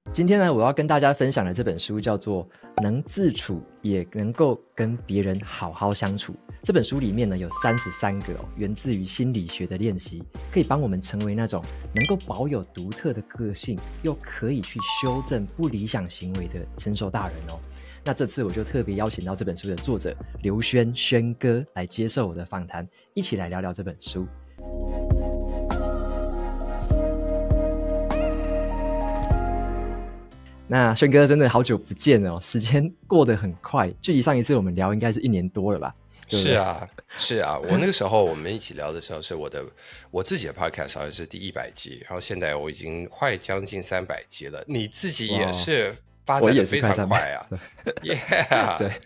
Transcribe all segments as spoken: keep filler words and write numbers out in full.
今天呢，我要跟大家分享的这本书叫做《能自处也能够跟别人好好相处》。这本书里面呢有三十三个、哦、源自于心理学的练习，可以帮我们成为那种能够保有独特的个性，又可以去修正不理想行为的成熟大人哦。那这次我就特别邀请到这本书的作者刘轩轩哥来接受我的访谈，一起来聊聊这本书。那轩哥真的好久不见了、哦、时间过得很快，距离上一次我们聊应该是一年多了吧？对不对？ 是啊，是啊，我那个时候我们一起聊的时候是我的我自己的 podcast 好像是第一百集，然后现在我已经快将近三百集了，你自己也是发展的非常快啊。Yeah 对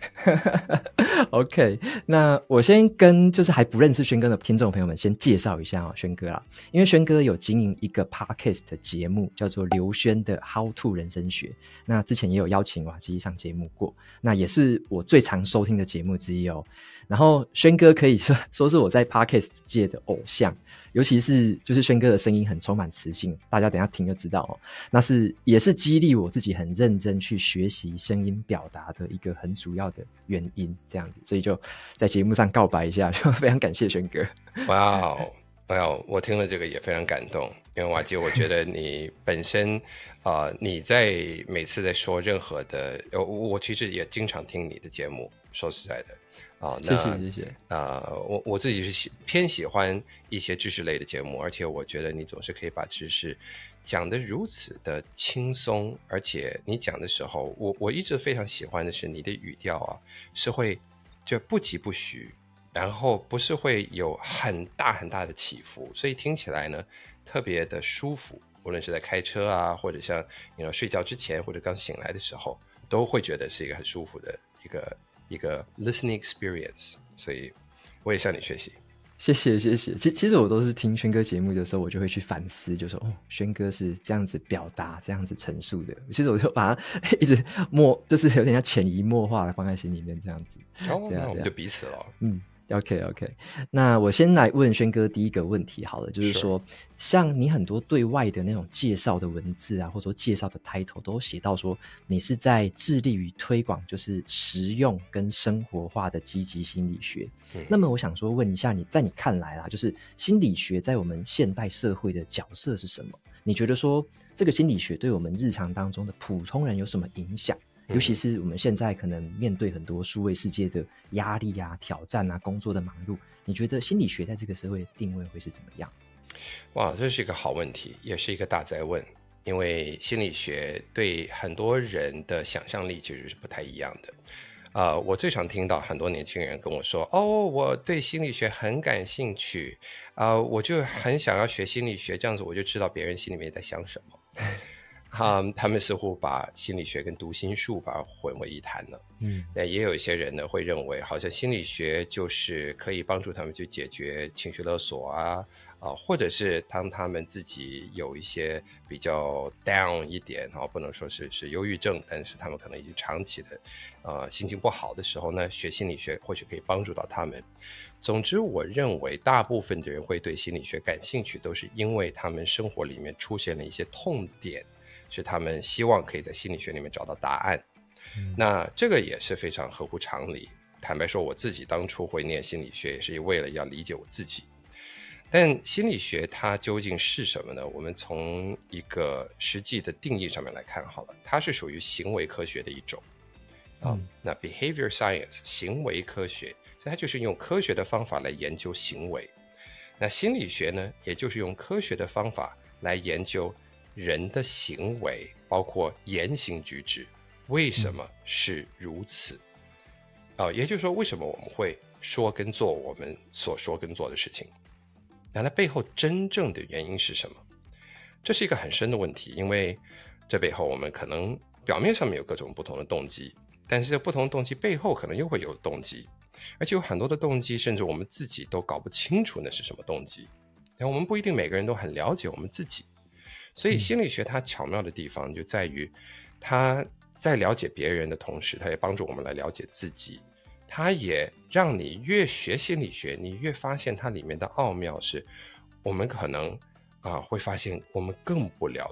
OK， 那我先跟就是还不认识轩哥的听众朋友们先介绍一下哦，轩哥啦，因为轩哥有经营一个 podcast 的节目叫做刘轩的 How to 人生学，那之前也有邀请瓦基上节目过，那也是我最常收听的节目之一哦。然后轩哥可以说说是我在 podcast 界的偶像，尤其是就是轩哥的声音很充满磁性，大家等一下听就知道哦。那是也是激励我自己很认真去学习声音表达的一个很主要的原因，这样子，所以就在节目上告白一下，就非常感谢轩哥。 哇哦，哇哦，我听了这个也非常感动，因为瓦基，我觉得你本身啊、呃，你在每次在说任何的，我我其实也经常听你的节目，说实在的。哦， 谢谢谢谢。 呃，我我自己是喜偏喜欢一些知识类的节目，而且我觉得你总是可以把知识讲得如此的轻松，而且你讲的时候，我我一直非常喜欢的是你的语调啊，是会就不疾不徐，然后不是会有很大很大的起伏，所以听起来呢特别的舒服，无论是在开车啊，或者像你 you know, 睡觉之前或者刚醒来的时候，都会觉得是一个很舒服的一个一个 listening experience， 所以我也向你学习。 谢谢谢谢。其其实我都是听轩哥节目的时候，我就会去反思，就说哦，轩哥是这样子表达、这样子陈述的。其实我就把它一直默，就是有点像潜移默化的放在心里面，这样子。 哦，那我们就彼此了。 嗯。OK OK， 那我先来问轩哥第一个问题好了，就是说 Sure. 像你很多对外的那种介绍的文字啊，或者说介绍的 title 都写到说你是在致力于推广就是实用跟生活化的积极心理学、嗯、那么我想说问一下你，在你看来啦，就是心理学在我们现代社会的角色是什么？你觉得说这个心理学对我们日常当中的普通人有什么影响？尤其是我们现在可能面对很多数位世界的压力啊、挑战啊、工作的忙碌，你觉得心理学在这个社会的定位会是怎么样？ 哇，这是一个好问题，也是一个大哉问。因为心理学对很多人的想象力其实是不太一样的。呃，我最常听到很多年轻人跟我说：“哦，我对心理学很感兴趣，呃，我就很想要学心理学，这样子我就知道别人心里面在想什么。”Um, 他们似乎把心理学跟读心术把它混为一谈了。嗯，那也有一些人呢会认为，好像心理学就是可以帮助他们去解决情绪勒索啊，啊，或者是当他们自己有一些比较 down 一点啊，不能说是是忧郁症，但是他们可能已经长期的呃心情不好的时候呢，学心理学或许可以帮助到他们。总之，我认为大部分的人会对心理学感兴趣，都是因为他们生活里面出现了一些痛点。是他们希望可以在心理学里面找到答案、嗯、那这个也是非常合乎常理。坦白说，我自己当初会念心理学也是为了要理解我自己。但心理学它究竟是什么呢？我们从一个实际的定义上面来看好了，它是属于行为科学的一种、嗯哦、那 behavior science 行为科学，所以它就是用科学的方法来研究行为。那心理学呢，也就是用科学的方法来研究人的行为，包括言行举止，为什么是如此、嗯哦、也就是说，为什么我们会说跟做我们所说跟做的事情，那它背后真正的原因是什么？这是一个很深的问题，因为这背后我们可能表面上面有各种不同的动机，但是这不同的动机背后可能又会有动机，而且有很多的动机甚至我们自己都搞不清楚那是什么动机，然后我们不一定每个人都很了解我们自己。所以心理学它巧妙的地方就在于，它在了解别人的同时，它也帮助我们来了解自己。它也让你越学心理学，你越发现它里面的奥妙是，我们可能啊、呃、会发现我们更不了解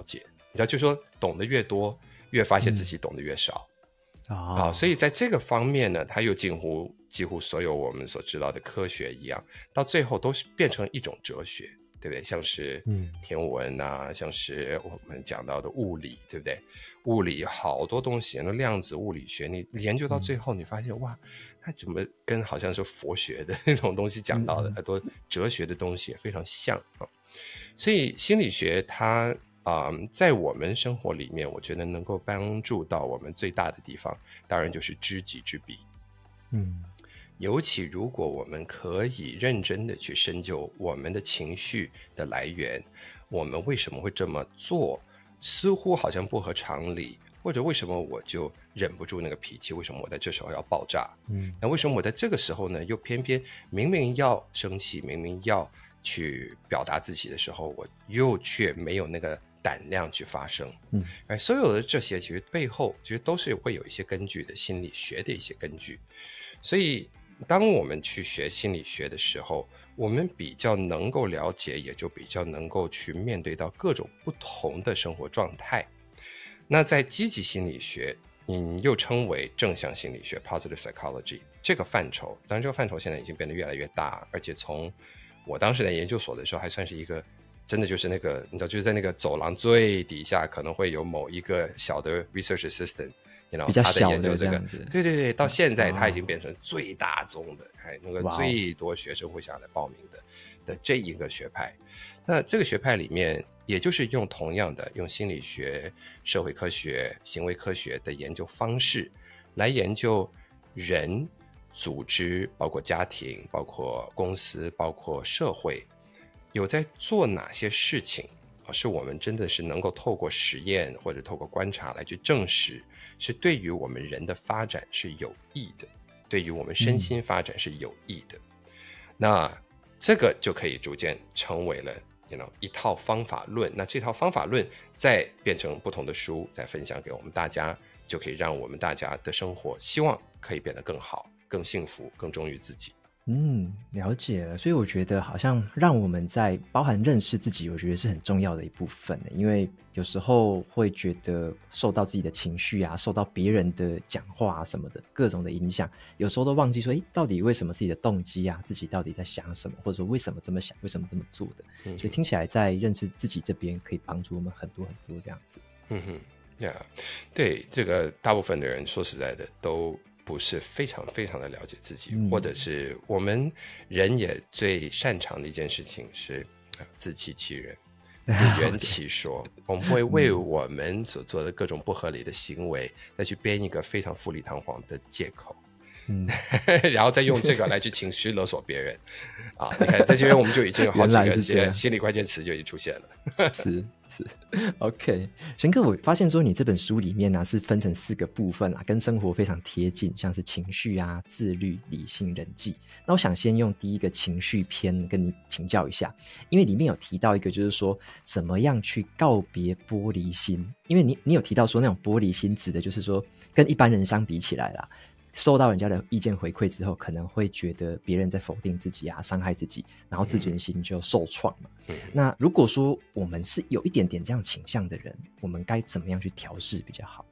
你知道，就说懂得越多，越发现自己懂得越少。 嗯、 啊，所以在这个方面呢，它又近乎几乎所有我们所知道的科学一样，到最后都是变成一种哲学，对不对？像是天文啊，嗯、像是我们讲到的物理，对不对？物理好多东西，那量子物理学，你研究到最后，你发现、嗯、哇，它怎么跟好像是佛学的那种东西讲到的、嗯、很多哲学的东西也非常像啊。所以心理学它啊、呃，在我们生活里面，我觉得能够帮助到我们最大的地方，当然就是知己知彼。 嗯， 尤其如果我们可以认真的去深究我们的情绪的来源，我们为什么会这么做，似乎好像不合常理，或者为什么我就忍不住那个脾气，为什么我在这时候要爆炸？嗯，那为什么我在这个时候呢，又偏偏明明要生气，明明要去表达自己的时候，我又却没有那个胆量去发声？嗯，而所有的这些其实背后其实都是会有一些根据的，心理学的一些根据。所以当我们去学心理学的时候，我们比较能够了解，也就比较能够去面对到各种不同的生活状态。那在积极心理学，你又称为正向心理学 （positive psychology） 这个范畴，当然这个范畴现在已经变得越来越大，而且从我当时在研究所的时候，还算是一个真的就是那个你知道，就是在那个走廊最底下可能会有某一个小的 research assistant。You know, 比较小的他在研究这个，对对对，到现在他已经哦变成最大宗的，还那个最多学生会想来报名的的这一个学派。那这个学派里面，也就是用同样的用心理学、社会科学、行为科学的研究方式来研究人、组织，包括家庭、包括公司、包括社会，有在做哪些事情，是我们真的是能够透过实验或者透过观察来去证实，是对于我们人的发展是有益的，对于我们身心发展是有益的。嗯、那这个就可以逐渐成为了 you know, 一套方法论。那这套方法论再变成不同的书，再分享给我们大家，就可以让我们大家的生活希望可以变得更好、更幸福、更忠于自己。 嗯，了解了。所以我觉得好像让我们在包含认识自己，我觉得是很重要的一部分的。因为有时候会觉得受到自己的情绪啊，受到别人的讲话啊什么的各种的影响，有时候都忘记说，诶，到底为什么自己的动机啊，自己到底在想什么，或者说为什么这么想，为什么这么做的。嗯、所以听起来在认识自己这边可以帮助我们很多很多这样子。 嗯哼，呀、yeah, ，对，这个大部分的人说实在的都不是非常非常的了解自己、嗯、或者是我们人也最擅长的一件事情是自欺欺人、自圆其说我们会为我们所做的各种不合理的行为再去编一个非常富丽堂皇的借口，嗯，然后再用这个来去情绪勒索别人啊！你看在这边我们就已经有好几个心理关键词就已经出现了。 是是 OK， 玄哥，我发现说你这本书里面呢、啊、是分成四个部分啊，跟生活非常贴近，像是情绪啊、自律、理性、人际。那我想先用第一个情绪篇跟你请教一下，因为里面有提到一个就是说怎么样去告别玻璃心，因为你你有提到说那种玻璃心指的就是说跟一般人相比起来啦，受到人家的意见回馈之后，可能会觉得别人在否定自己啊，伤害自己，然后自尊心就受创嘛、嗯、那如果说我们是有一点点这样倾向的人，我们该怎么样去调试比较好？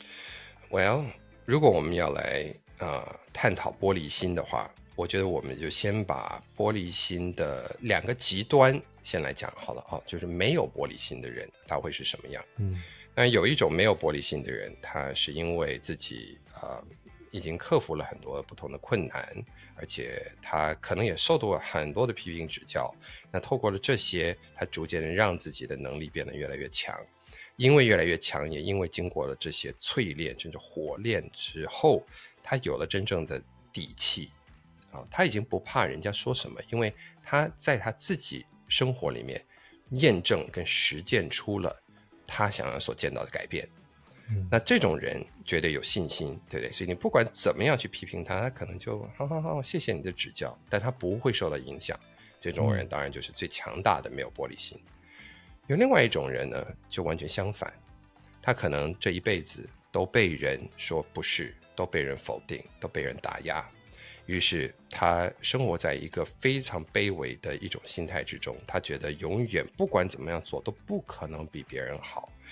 Well， 如果我们要来、呃、探讨玻璃心的话，我觉得我们就先把玻璃心的两个极端先来讲好了、哦、就是没有玻璃心的人他会是什么样。嗯，那有一种没有玻璃心的人，他是因为自己呃已经克服了很多不同的困难，而且他可能也受到了很多的批评指教，那透过了这些，他逐渐让自己的能力变得越来越强，因为越来越强，也因为经过了这些淬炼甚至火炼之后，他有了真正的底气、啊、他已经不怕人家说什么，因为他在他自己生活里面验证跟实践出了他想要所见到的改变。那这种人绝对有信心，对不对？所以你不管怎么样去批评他，他可能就好好好，谢谢你的指教，但他不会受到影响。这种人当然就是最强大的没有玻璃心。有另外一种人呢，就完全相反，他可能这一辈子都被人说不是，都被人否定，都被人打压，于是他生活在一个非常卑微的一种心态之中，他觉得永远不管怎么样做都不可能比别人好，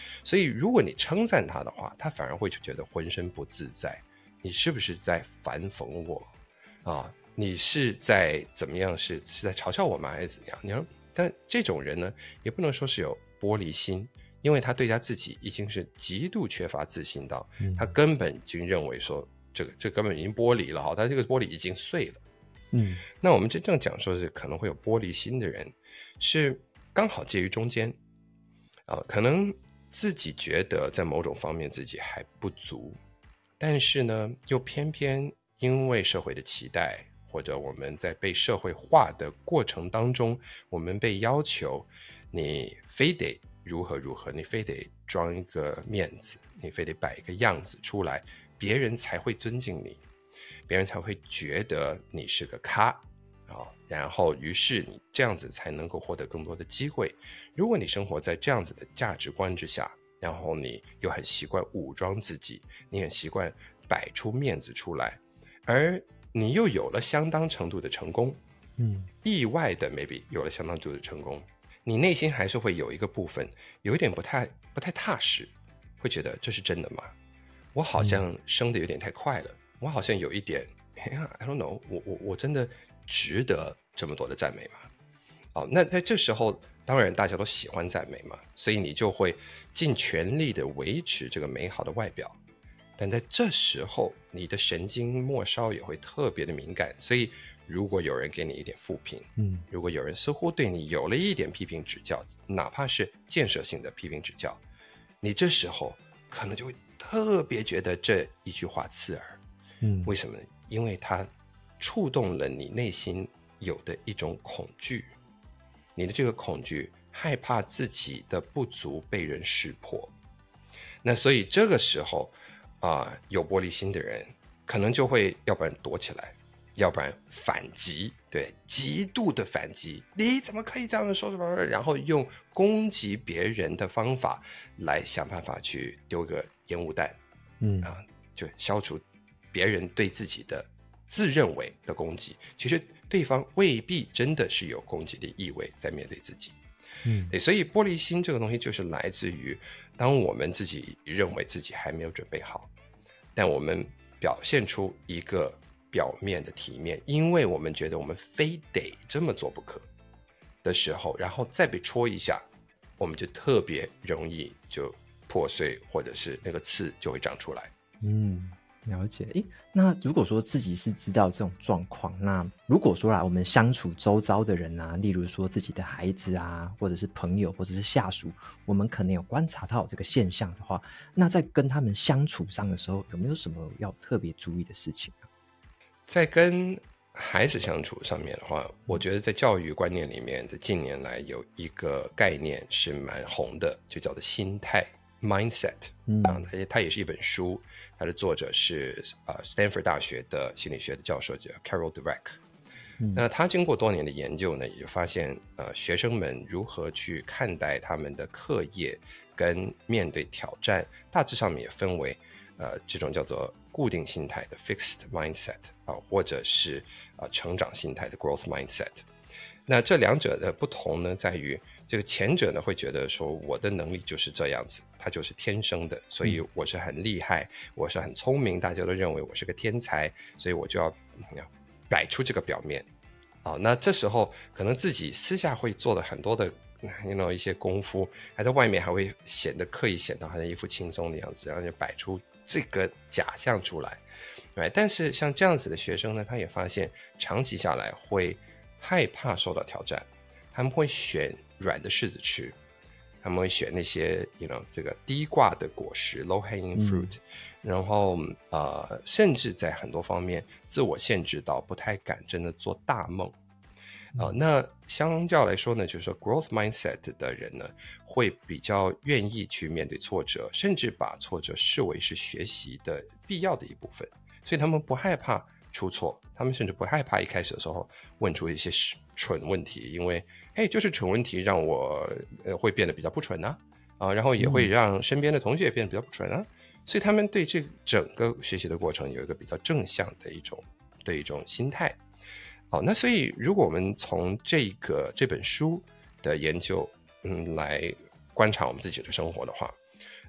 所以如果你称赞他的话，他反而会觉得浑身不自在。你是不是在反讽我啊？你是在怎么样？是是在嘲笑我吗？还是怎样？你说，但这种人呢，也不能说是有玻璃心，因为他对他自己已经是极度缺乏自信到，嗯、他根本已经认为说，这个这根本已经玻璃了哈，他这个玻璃已经碎了。嗯，那我们真正讲说是可能会有玻璃心的人，是刚好介于中间啊，可能自己觉得在某种方面自己还不足。但是呢，又偏偏因为社会的期待，或者我们在被社会化的过程当中，我们被要求你非得如何如何，你非得装一个面子，你非得摆一个样子出来，别人才会尊敬你，别人才会觉得你是个咖啊，然后于是你这样子才能够获得更多的机会。如果你生活在这样子的价值观之下，然后你又很习惯武装自己，你很习惯摆出面子出来，而你又有了相当程度的成功，嗯，意外的 maybe 有了相当程度的成功，你内心还是会有一个部分有一点不太不太踏实，会觉得这是真的吗？我好像升得有点太快了，嗯、我好像有一点 I don't know， 我我我真的值得这么多的赞美吗？哦，那在这时候当然大家都喜欢赞美嘛，所以你就会尽全力的维持这个美好的外表，但在这时候你的神经末梢也会特别的敏感，所以如果有人给你一点负评，嗯，如果有人似乎对你有了一点批评指教，哪怕是建设性的批评指教，你这时候可能就会特别觉得这一句话刺耳，嗯，为什么呢？因为它触动了你内心有的一种恐惧，你的这个恐惧害怕自己的不足被人识破，那所以这个时候啊、呃，有玻璃心的人可能就会要不然躲起来，要不然反击，对，极度的反击，你怎么可以这样说什么？然后用攻击别人的方法来想办法去丢个烟雾弹，嗯啊，就消除别人对自己的自认为的攻击，其实对方未必真的是有攻击的意味在面对自己。嗯，对，所以玻璃心这个东西就是来自于当我们自己认为自己还没有准备好，但我们表现出一个表面的体面，因为我们觉得我们非得这么做不可的时候，然后再被戳一下，我们就特别容易就破碎，或者是那个刺就会长出来。 嗯，了解。诶，那如果说自己是知道这种状况，那如果说啦，我们相处周遭的人啊，例如说自己的孩子啊，或者是朋友，或者是下属，我们可能有观察到这个现象的话，那在跟他们相处上的时候，有没有什么要特别注意的事情啊？ 在跟孩子相处上面的话，我觉得在教育观念里面，在近年来有一个概念是蛮红的，就叫做心态 mindset，嗯，啊，它也是一本书，它的作者是呃 Stanford 大学的心理学的教授叫 Carol Dweck。嗯，那他经过多年的研究呢，也发现呃学生们如何去看待他们的课业跟面对挑战，大致上面也分为呃这种叫做固定心态的 fixed mindset 啊，或者是啊成长心态的 growth mindset。那这两者的不同呢，在于这个前者呢会觉得说我的能力就是这样子，它就是天生的，所以我是很厉害，我是很聪明，大家都认为我是个天才，所以我就要摆出这个表面啊。那这时候可能自己私下会做了很多的you know, 一些功夫，还在外面还会显得刻意显得好像一副轻松的样子，然后就摆出这个假象出来。但是像这样子的学生呢，他也发现长期下来会害怕受到挑战，他们会选软的柿子吃，他们会选那些 you know, 这个低挂的果实 low hanging fruit，嗯，然后呃，甚至在很多方面自我限制到不太敢真的做大梦。呃、那相较来说呢，就是说 growth mindset 的人呢，会比较愿意去面对挫折，甚至把挫折视为是学习的必要的一部分，所以他们不害怕出错，他们甚至不害怕一开始的时候问出一些蠢问题，因为嘿，就是蠢问题让我、呃、会变得比较不蠢啊，啊，然后也会让身边的同学也变得比较不蠢啊，所以他们对这整个学习的过程有一个比较正向的一种的一种心态。好，那所以如果我们从这个这本书的研究，嗯，来观察我们自己的生活的话，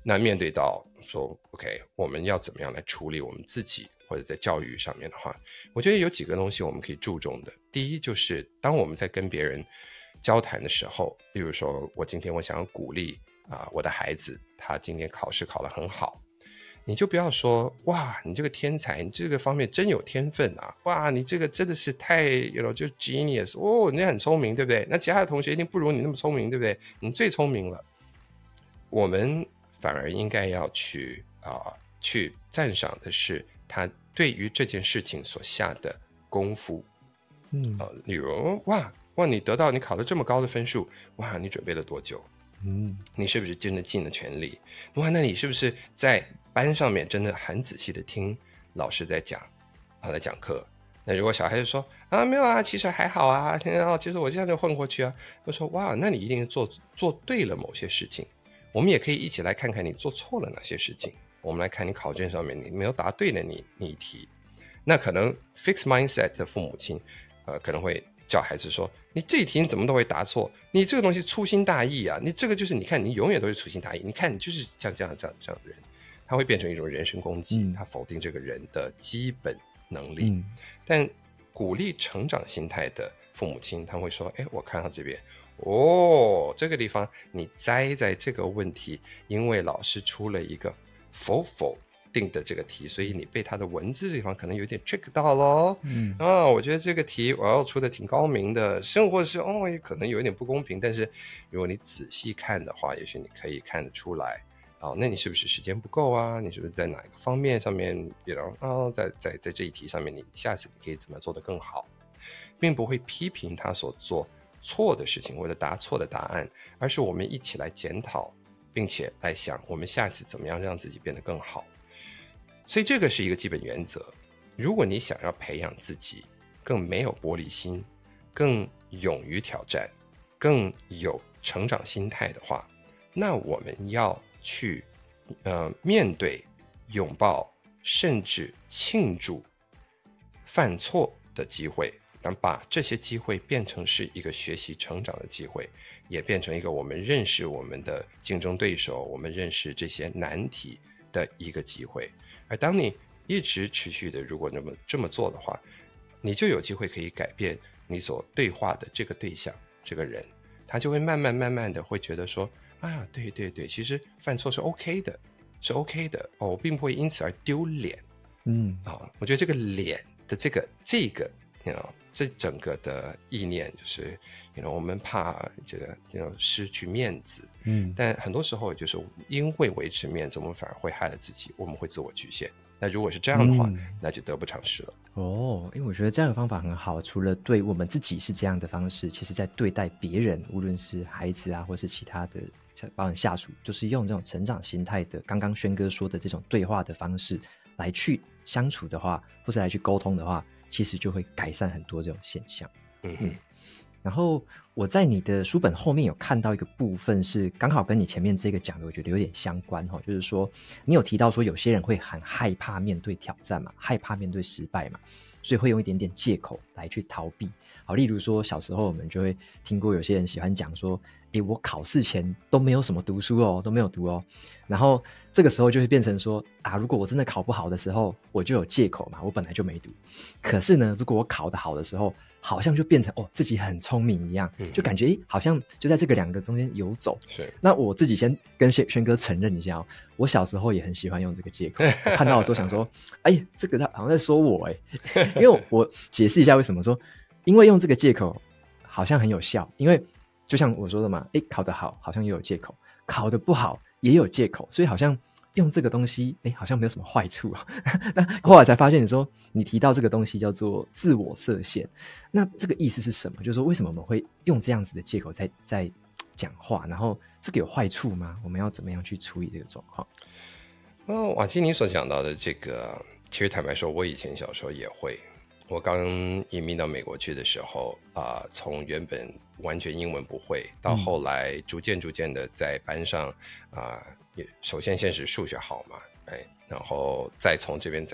那面对到说 OK 我们要怎么样来处理我们自己，或者在教育上面的话，我觉得有几个东西我们可以注重的。第一就是当我们在跟别人交谈的时候，例如说我今天我想要鼓励啊、呃，我的孩子他今天考试考得很好，你就不要说哇你这个天才，你这个方面真有天分啊，哇你这个真的是太 you know 就 genius 哦，你很聪明对不对？那其他的同学一定不如你那么聪明对不对？你最聪明了。我们反而应该要去啊、呃、去赞赏的是他对于这件事情所下的功夫。嗯啊、呃，例如哇哇你得到你考了这么高的分数，哇你准备了多久？嗯，你是不是真的尽了全力？哇，那你是不是在班上面真的很仔细的听老师在讲啊，在讲课？那如果小孩子说啊没有啊，其实还好啊，其实我这样就混过去啊，我说哇，那你一定做做对了某些事情。我们也可以一起来看看你做错了哪些事情。我们来看你考卷上面你没有答对的你你题，那可能 fixed mindset 的父母亲，呃，可能会叫孩子说你这一题你怎么都会答错，你这个东西粗心大意啊，你这个就是你看你永远都是粗心大意，你看你就是像这样这样这样的人，他会变成一种人身攻击、嗯、他否定这个人的基本能力、嗯、但鼓励成长心态的父母亲他会说哎，我看到这边哦，这个地方你栽在这个问题，因为老师出了一个否否定的这个题，所以你被他的文字的地方可能有点 trick 到咯。嗯啊，我觉得这个题我要出的挺高明的，生活是哦也可能有一点不公平，但是如果你仔细看的话，也许你可以看得出来啊，那你是不是时间不够啊？你是不是在哪一个方面上面，比如啊，在在在这一题上面，你下次你可以怎么做得更好，并不会批评他所做错的事情或者答错的答案，而是我们一起来检讨，并且来想我们下次怎么样让自己变得更好。所以这个是一个基本原则。如果你想要培养自己更没有玻璃心，更勇于挑战，更有成长心态的话，那我们要去呃面对、拥抱甚至庆祝犯错的机会，但把这些机会变成是一个学习成长的机会，也变成一个我们认识我们的竞争对手，我们认识这些难题的一个机会。而当你一直持续的如果那么这么做的话，你就有机会可以改变你所对话的这个对象，这个人他就会慢慢慢慢的会觉得说啊，对对对，其实犯错是 OK 的，是 OK 的哦，我并不会因此而丢脸。嗯啊，我觉得这个脸的这个这个 you know, 这整个的意念就是 you know, 我们怕这个 you know, 失去面子，嗯，但很多时候就是因为维持面子，我们反而会害了自己，我们会自我局限。那如果是这样的话、嗯、那就得不偿失了。 哦，因为我觉得这样的方法很好，除了对我们自己是这样的方式，其实在对待别人，无论是孩子啊或是其他的包含下属，就是用这种成长心态的刚刚轩哥说的这种对话的方式来去相处的话，或是来去沟通的话，其实就会改善很多这种现象。嗯嗯。然后我在你的书本后面有看到一个部分是刚好跟你前面这个讲的我觉得有点相关，就是说你有提到说有些人会很害怕面对挑战嘛，害怕面对失败嘛，所以会用一点点借口来去逃避。好，例如说小时候我们就会听过有些人喜欢讲说诶，我考试前都没有什么读书哦，都没有读哦，然后这个时候就会变成说啊，如果我真的考不好的时候我就有借口嘛，我本来就没读。可是呢如果我考得好的时候好像就变成哦自己很聪明一样，就感觉诶好像就在这个两个中间游走。是，那我自己先跟轩轩哥承认一下哦，我小时候也很喜欢用这个借口，看到的时候想说哎，这个他好像在说我哎，因为我解释一下为什么说，因为用这个借口好像很有效，因为就像我说的嘛，诶，考得好好像也有借口，考得不好也有借口，所以好像用这个东西诶好像没有什么坏处啊。那后来才发现你说你提到这个东西叫做自我设限，那这个意思是什么？就是说为什么我们会用这样子的借口在在讲话，然后这个有坏处吗？我们要怎么样去处理这个状况？ 哦，瓦基你所讲到的这个，其实坦白说我以前小时候也会。我刚移民到美国去的时候啊、呃，从原本完全英文不会，到后来逐渐逐渐的在班上啊、呃，首先先是数学好嘛，哎，然后再从这边再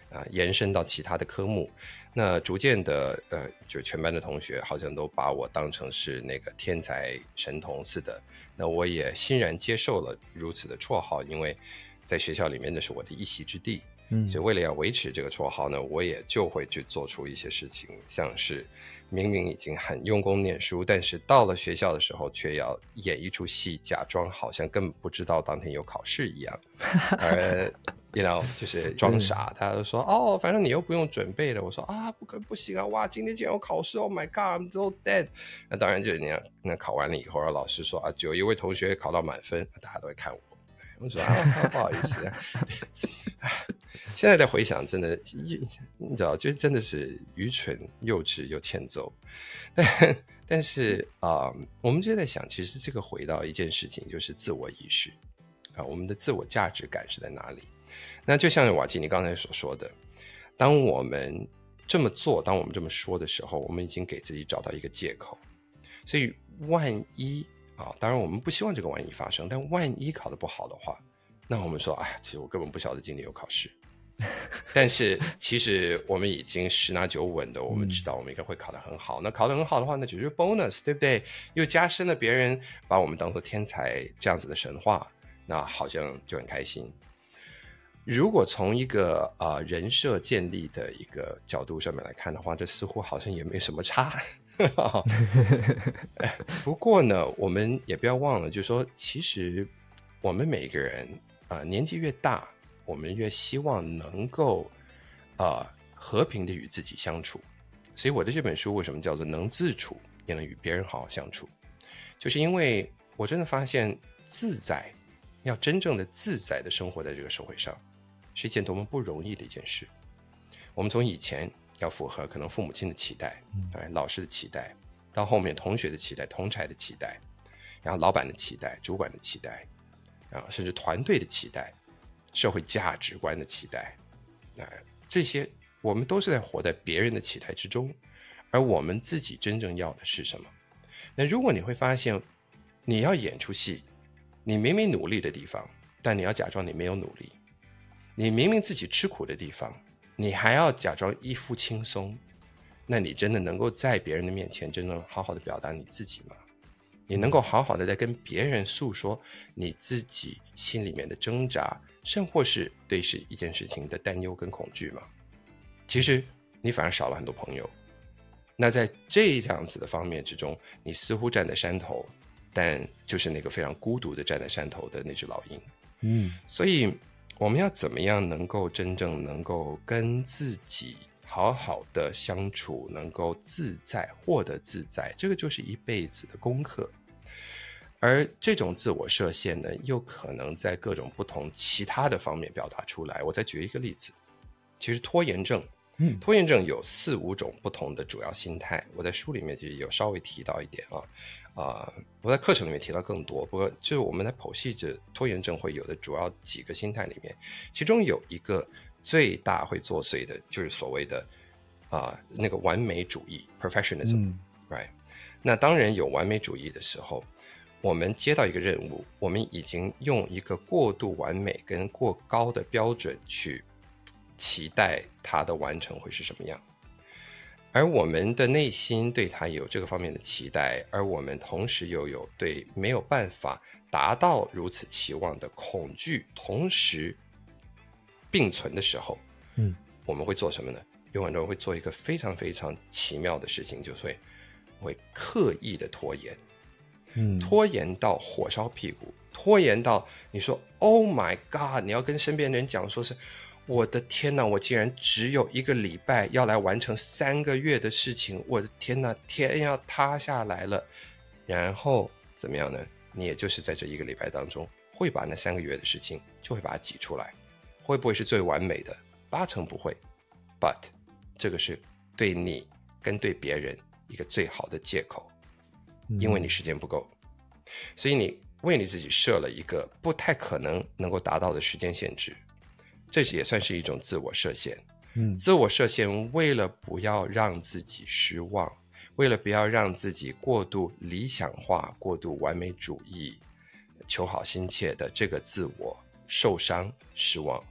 啊、延伸到其他的科目。那逐渐的，呃，就全班的同学好像都把我当成是那个天才神童似的。那我也欣然接受了如此的绰号，因为在学校里面那是我的一席之地。嗯，所以为了要维持这个绰号呢，我也就会去做出一些事情，像是明明已经很用功念书，但是到了学校的时候却要演一出戏，假装好像根本不知道当天有考试一样，而 you know 就是装傻。他就说哦，反正你又不用准备了。我说啊，不可不行啊，哇，今天竟然有考试 ，Oh my God，I'm so dead。那当然就是那样，那考完了以后，老师说啊，有一位同学考到满分，大家都会看我。我说啊，不好意思啊。现在在回想，真的，你知道，就真的是愚蠢、幼稚又欠揍。但但是啊、呃，我们就在想，其实这个回到一件事情，就是自我意识啊，我们的自我价值感是在哪里？那就像瓦基你刚才所说的，当我们这么做，当我们这么说的时候，我们已经给自己找到一个借口。所以万一啊，当然我们不希望这个万一发生，但万一考得不好的话，那我们说，哎，其实我根本不晓得今年有考试。但是其实我们已经十拿九稳的，我们知道我们应该会考得很好。嗯、那考得很好的话，那就是 bonus， 对不对？又加深了别人把我们当作天才这样子的神话，那好像就很开心。如果从一个呃人设建立的一个角度上面来看的话，这似乎好像也没什么差。不过呢，我们也不要忘了，就是说，其实我们每个人啊、呃，年纪越大，我们越希望能够呃和平的与自己相处。所以我的这本书为什么叫做能自处也能与别人好好相处，就是因为我真的发现自在，要真正的自在的生活在这个社会上，是一件多么不容易的一件事。我们从以前要符合可能父母亲的期待，当然老师的期待，到后面同学的期待、同侪的期待，然后老板的期待、主管的期待，然后甚至团队的期待、社会价值观的期待，呃、这些我们都是在活在别人的期待之中，而我们自己真正要的是什么？那如果你会发现，你要演出戏，你明明努力的地方，但你要假装你没有努力；你明明自己吃苦的地方，你还要假装一副轻松，那你真的能够在别人的面前真正好好的表达你自己吗？你能够好好的在跟别人诉说你自己心里面的挣扎，甚或是对是一件事情的担忧跟恐惧吗？其实你反而少了很多朋友。那在这样子的方面之中，你似乎站在山头，但就是那个非常孤独的站在山头的那只老鹰。嗯，所以我们要怎么样能够真正能够跟自己好好的相处，能够自在，获得自在，这个就是一辈子的功课。而这种自我设限呢，又可能在各种不同其他的方面表达出来。我再举一个例子，其实拖延症，嗯，拖延症有四五种不同的主要心态，我在书里面其实有稍微提到一点啊。啊、呃，我在课程里面提到更多，不过就是我们在剖析这拖延症会有的主要几个心态里面，其中有一个最大会作祟的，就是所谓的啊、呃、那个完美主义 perfectionism、嗯、right？ 那当然有完美主义的时候，我们接到一个任务，我们已经用一个过度完美跟过高的标准去期待它的完成会是什么样。而我们的内心对它有这个方面的期待，而我们同时又有对没有办法达到如此期望的恐惧同时并存的时候，嗯，我们会做什么呢？有很多人会做一个非常非常奇妙的事情，就是会会刻意的拖延，嗯，拖延到火烧屁股，拖延到你说 Oh my God， 你要跟身边的人讲说是我的天哪，我竟然只有一个礼拜要来完成三个月的事情，我的天哪，天要塌下来了。然后怎么样呢？你也就是在这一个礼拜当中，会把那三个月的事情就会把它挤出来。会不会是最完美的？八成不会。But 这个是对你跟对别人一个最好的借口，因为你时间不够，所以你为你自己设了一个不太可能能够达到的时间限制。这也算是一种自我设限，嗯，自我设限为了不要让自己失望，为了不要让自己过度理想化、过度完美主义、求好心切的这个自我受伤、失望，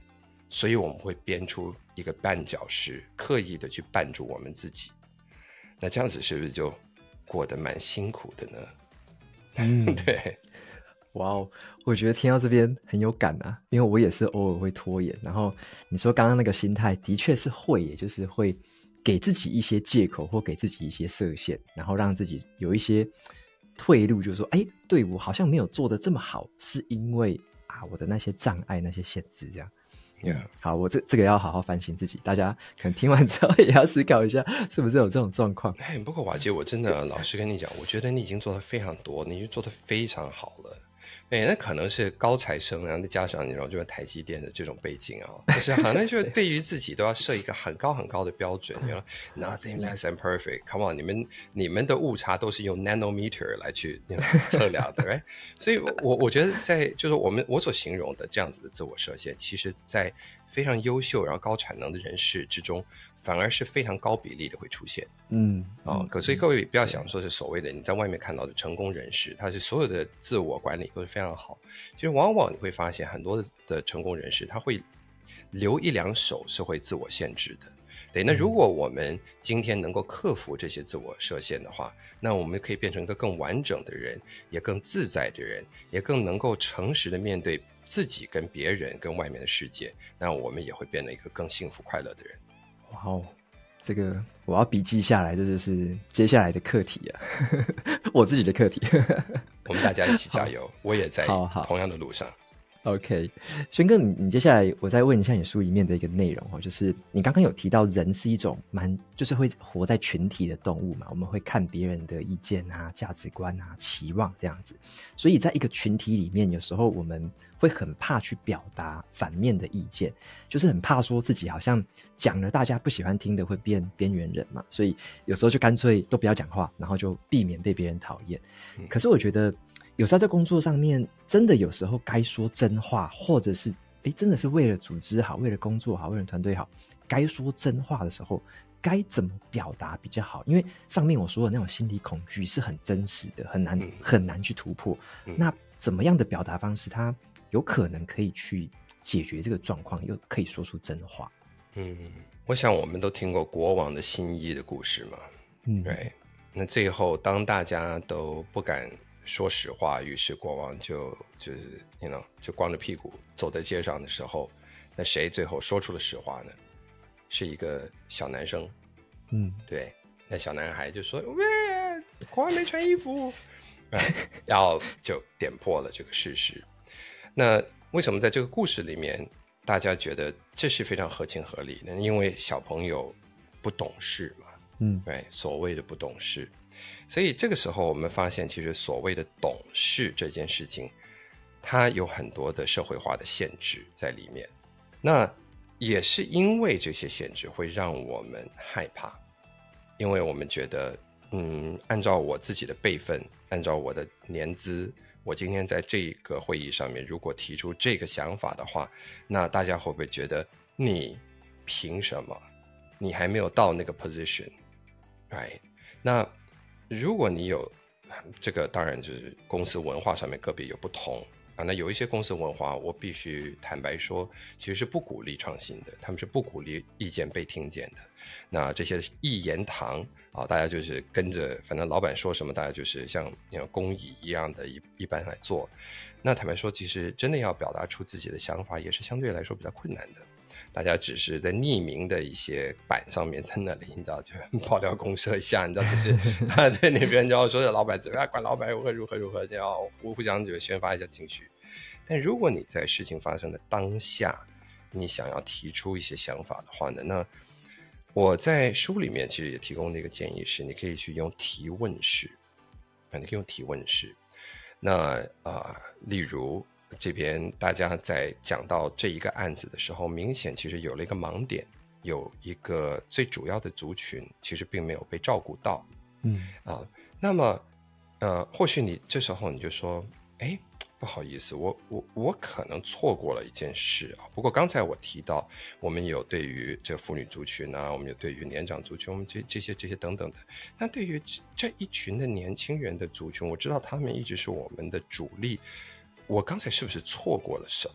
所以我们会编出一个绊脚石，刻意的去绊住我们自己。那这样子是不是就过得蛮辛苦的呢？ 嗯， 对。 哇哦，我觉得听到这边很有感啊，因为我也是偶尔会拖延。然后你说刚刚那个心态，的确是会，也就是会给自己一些借口，或给自己一些设限，然后让自己有一些退路，就是说，哎，对，我好像没有做得这么好，是因为啊我的那些障碍、那些限制，这样。 Yeah. 好，我这这个要好好反省自己，大家可能听完之后也要思考一下，是不是有这种状况。 哎，不过瓦杰，我真的老实跟你讲，我觉得你已经做得非常多，你已经做得非常好了。对，那可能是高材生，然后再加上你知道就是台积电的这种背景啊，就是好像就是对于自己都要设一个很高很高的标准，you know, nothing less than perfect. Come on， 你们你们的误差都是用 nanometer 来去 you know, 测量的， right？ 所以我我觉得在就是我们我所形容的这样子的自我设限，其实在非常优秀然后高产能的人士之中，反而是非常高比例的会出现。 嗯， 哦，可所以各位不要想说是所谓的你在外面看到的成功人士，他是所有的自我管理都是非常好。其实往往你会发现很多的成功人士，他会留一两手是会自我限制的。对，那如果我们今天能够克服这些自我设限的话，那我们可以变成一个更完整的人，也更自在的人，也更能够诚实的面对自己跟别人跟外面的世界，那我们也会变得一个更幸福快乐的人。 哇哦，这个我要笔记下来，这就是接下来的课题啊，我自己的课题。 我们大家一起加油，我也在同样的路上。 OK， 轩哥，你你接下来我再问一下你书里面的一个内容哦，就是你刚刚有提到人是一种蛮就是会活在群体的动物嘛，我们会看别人的意见啊、价值观啊、期望这样子，所以在一个群体里面，有时候我们会很怕去表达反面的意见，就是很怕说自己好像讲了大家不喜欢听的会变边缘人嘛，所以有时候就干脆都不要讲话，然后就避免被别人讨厌。可是我觉得有时候在工作上面真的有时候该说真话，或者是诶真的是为了组织好，为了工作好，为了团队好，该说真话的时候该怎么表达比较好？因为上面我说的那种心理恐惧是很真实的，很难、嗯、很难去突破、嗯、那怎么样的表达方式它有可能可以去解决这个状况，又可以说出真话？ 嗯，我想我们都听过国王的新衣的故事嘛，嗯，对，那最后当大家都不敢说实话，于是国王就就是 you know 就光着屁股走在街上的时候，那谁最后说出了实话呢？是一个小男生，嗯，对，那小男孩就说：“喂，国王没穿衣服。”然后就点破了这个事实。那为什么在这个故事里面，大家觉得这是非常合情合理的？因为小朋友不懂事嘛，嗯，对，所谓的不懂事。所以这个时候我们发现其实所谓的懂事这件事情，它有很多的社会化的限制在里面，那也是因为这些限制会让我们害怕，因为我们觉得嗯，按照我自己的辈分，按照我的年资，我今天在这个会议上面如果提出这个想法的话，那大家会不会觉得你凭什么？你还没有到那个 position， right？ 那如果你有这个，当然就是公司文化上面个别有不同啊。那有一些公司文化，我必须坦白说，其实是不鼓励创新的，他们是不鼓励意见被听见的。那这些一言堂啊，大家就是跟着，反正老板说什么，大家就是像那种公蚁一样的一一般来做。那坦白说，其实真的要表达出自己的想法，也是相对来说比较困难的。大家只是在匿名的一些板上面在那里，你知道，就爆料公社一下，你知道，就是他在那边就要说老板怎么样，管老板如何如何如何，要互互相就宣发一下情绪。但如果你在事情发生的当下，你想要提出一些想法的话呢，那我在书里面其实也提供的一个建议是，你可以去用提问式，你可以用提问式。那啊、呃，例如。这边大家在讲到这一个案子的时候，明显其实有了一个盲点，有一个最主要的族群其实并没有被照顾到，嗯啊，那么呃，或许你这时候你就说，哎，不好意思，我我我可能错过了一件事啊。不过刚才我提到，我们有对于这妇女族群啊，我们有对于年长族群，我们这这些这些等等的。那对于这一群的年轻人的族群，我知道他们一直是我们的主力。我刚才是不是错过了什么？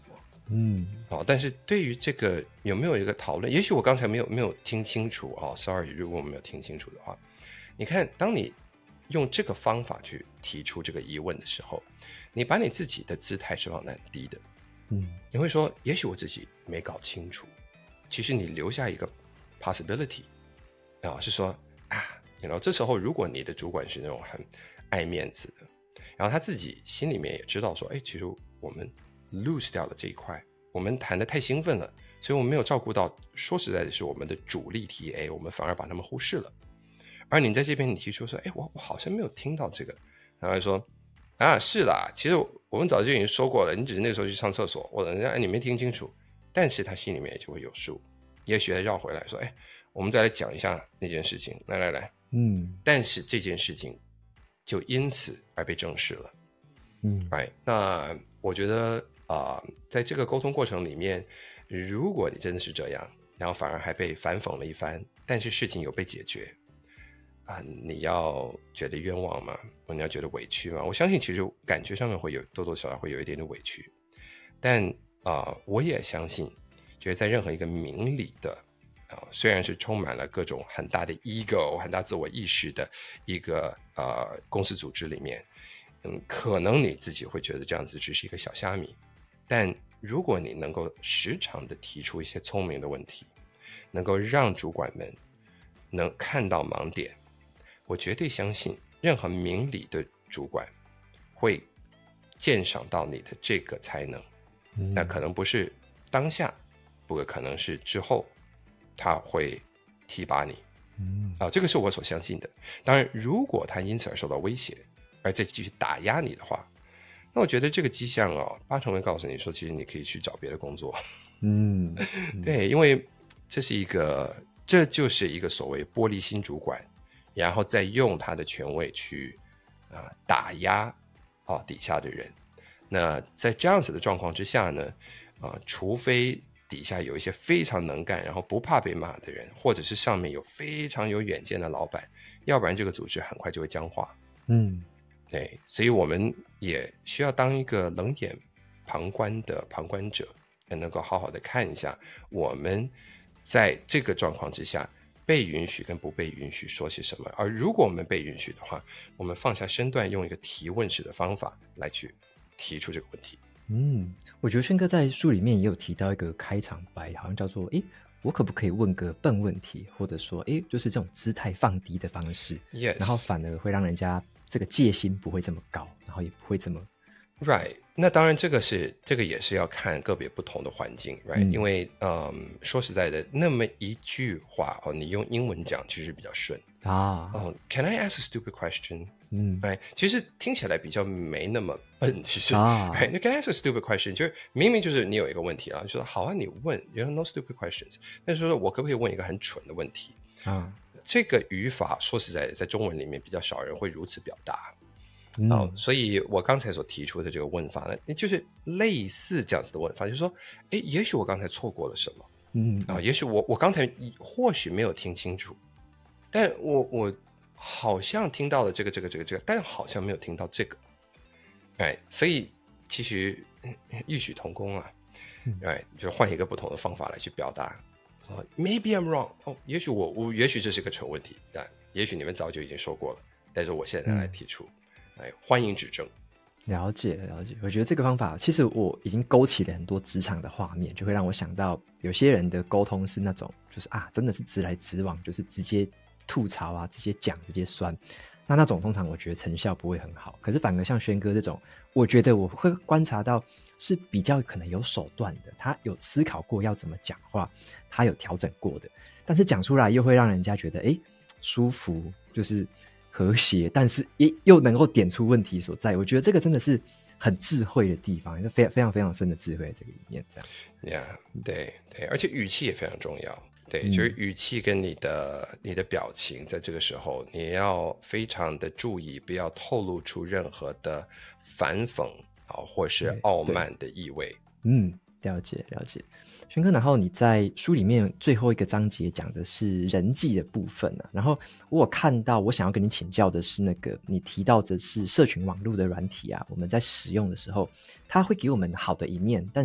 嗯， 哦，但是对于这个有没有一个讨论？也许我刚才没有没有听清楚哦 ，sorry，如果我没有听清楚的话，你看，当你用这个方法去提出这个疑问的时候，你把你自己的姿态是放得很低的， 嗯， 你会说，也许我自己没搞清楚，其实你留下一个 possibility 啊、哦，是说啊，you know，这时候如果你的主管是那种很爱面子的，然后他自己心里面也知道说，哎，其实我们 lose 掉了这一块，我们谈得太兴奋了，所以我们没有照顾到，说实在的是我们的主力 T A， 我们反而把他们忽视了。而你在这边你提出说，哎，我我好像没有听到这个，然后说啊，是啦，其实我们早就已经说过了，你只是那个时候去上厕所，或者人家哎你没听清楚，但是他心里面也就会有数，也许他绕回来说，哎，我们再来讲一下那件事情，来来来， 嗯， 但是这件事情就因此而被正视了， 嗯， right？ 那我觉得啊、呃，在这个沟通过程里面，如果你真的是这样，然后反而还被反讽了一番，但是事情有被解决。啊，你要觉得冤枉吗？你要觉得委屈吗？我相信其实感觉上面会有多多少少会有一点点委屈，但啊、呃，我也相信，就是在任何一个明理的啊、呃，虽然是充满了各种很大的 ego、很大自我意识的一个呃公司组织里面，嗯，可能你自己会觉得这样子只是一个小虾米，但如果你能够时常的提出一些聪明的问题，能够让主管们能看到盲点。我绝对相信任何明理的主管会鉴赏到你的这个才能、嗯、那可能不是当下，不过可能是之后他会提拔你、嗯啊、这个是我所相信的。当然如果他因此而受到威胁而再继续打压你的话，那我觉得这个迹象哦，八成会告诉你说其实你可以去找别的工作。嗯，对，因为这是一个这就是一个所谓玻璃心主管，然后再用他的权威去、呃、打压、哦、底下的人。那在这样子的状况之下呢、呃、除非底下有一些非常能干然后不怕被骂的人，或者是上面有非常有远见的老板，要不然这个组织很快就会僵化。嗯，对，所以我们也需要当一个冷眼旁观的旁观者，能够好好的看一下我们在这个状况之下被允许跟不被允许说些什么。而如果我们被允许的话，我们放下身段，用一个提问式的方法来去提出这个问题。 嗯，我觉得轩哥在书里面也有提到一个开场白，好像叫做诶我可不可以问个笨问题，或者说诶就是这种姿态放低的方式、 yes. 然后反而会让人家这个戒心不会这么高，然后也不会这么 right。 那当然这个是这个也是要看个别不同的环境 right、嗯、因为嗯，说实在的那么一句话、哦、你用英文讲其实比较顺啊、哦、Can I ask a stupid question？ 嗯， right， 其实听起来比较没那么笨，其实啊 right? Can I ask a stupid question？ 就是明明就是你有一个问题啊，就说好啊你问 You know no stupid questions， 但是说我可不可以问一个很蠢的问题啊？这个语法说实在的在中文里面比较少人会如此表达。嗯哦、所以我刚才所提出的这个问法呢，就是类似这样子的问法，就是说诶也许我刚才错过了什么，嗯啊、哦，也许我我刚才或许没有听清楚，但我我好像听到了这个这个这个这个，但好像没有听到这个，哎，所以其实异曲同工啊，哎，就换一个不同的方法来去表达。Maybe I'm wrong， 哦，也许我我也许这是个蠢问题，但也许你们早就已经说过了，但是我现在来提出。嗯哎，欢迎指正。 了解了解，我觉得这个方法其实我已经勾起了很多职场的画面，就会让我想到有些人的沟通是那种就是啊真的是直来直往，就是直接吐槽啊，直接讲，直接酸，那那种通常我觉得成效不会很好。可是反而像轩哥这种，我觉得我会观察到是比较可能有手段的，他有思考过要怎么讲话，他有调整过的，但是讲出来又会让人家觉得诶舒服，就是和谐，但是也又能够点出问题所在。我觉得这个真的是很智慧的地方，非常非常非常深的智慧在这个里面。这样 yeah, 对对，而且语气也非常重要。对、嗯、就是语气跟你的你的表情，在这个时候你要非常的注意，不要透露出任何的反讽、哦、或是傲慢的意味。 嗯，了解了解。轩哥，然后你在书里面最后一个章节讲的是人际的部分啊，然后我有看到，我想要跟你请教的是那个你提到的是社群网络的软体啊，我们在使用的时候它会给我们好的一面，但是